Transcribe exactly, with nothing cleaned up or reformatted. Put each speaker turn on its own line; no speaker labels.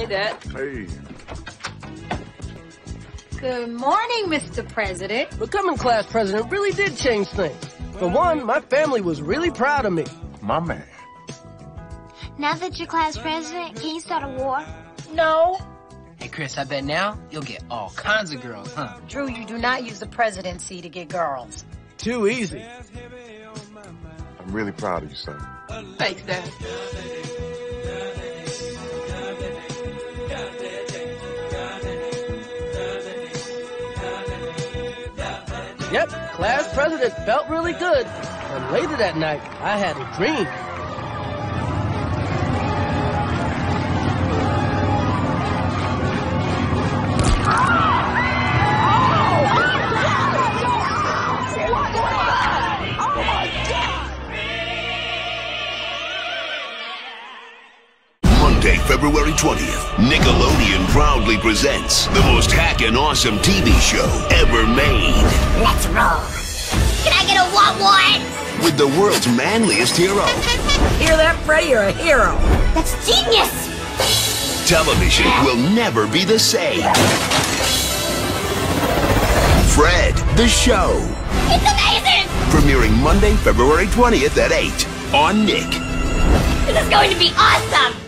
Hey, Dad.
Hey.
Good morning, Mister President.
Becoming class president really did change things. For one, my family was really proud of me.
My man.
Now that you're class president, can you start a war?
No.
Hey, Chris, I bet now you'll get all kinds of girls, huh?
Drew, you do not use the presidency to get girls.
Too easy.
I'm really proud of you, son.
Thanks, Dad.
Yep, class president felt really good. And later that night, I had a dream.
Monday, February twentieth, Nickelodeon proudly presents the most hackin' awesome T V show ever made.
Let's roll. Can I get a what what?
With the world's manliest hero.
Hear that, Freddy? You're a hero.
That's genius!
Television will never be the same. Fred, the show.
It's amazing!
Premiering Monday, February twentieth at eight on Nick.
This is going to be awesome!